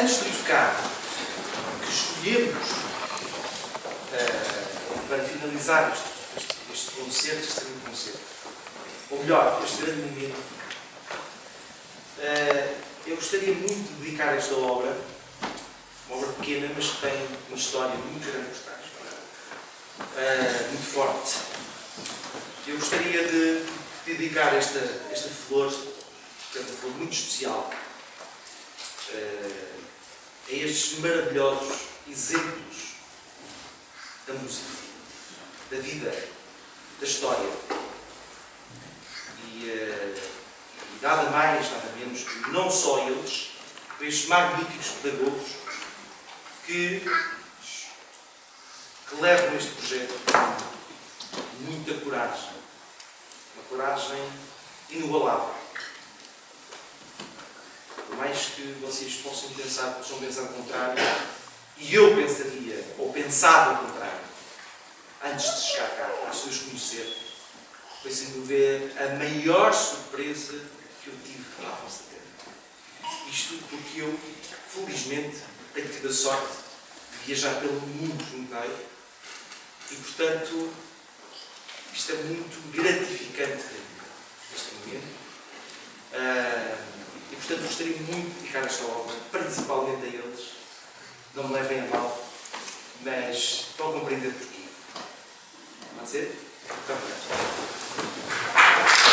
antes de tocar que escolhemos para finalizar este concerto, este grande concerto, ou melhor, este grande momento, eu gostaria muito de dedicar esta obra, uma obra pequena, mas que tem uma história muito grande por trás, muito forte. Eu gostaria de dedicar esta flor, que é uma flor muito especial, a estes maravilhosos exemplos da música, da vida, da história. E nada mais, nada menos que não só eles, estes magníficos pedagogos que levam este projeto com muita coragem. Uma coragem inigualável. Por mais que vocês possam pensar o contrário, e eu pensaria, ou pensava o contrário, antes de chegar cá, antes de os conhecer, foi sem dúvida a maior surpresa que eu tive à vossa terra. Isto porque eu, felizmente, tenho tido a sorte de viajar pelo mundo inteiro e, portanto, isto é muito gratificante neste momento. E, portanto, gostaria muito de dedicar esta obra, principalmente a eles. Não me levem a mal, mas estão a compreender porquê. Pode ser? Muito obrigado.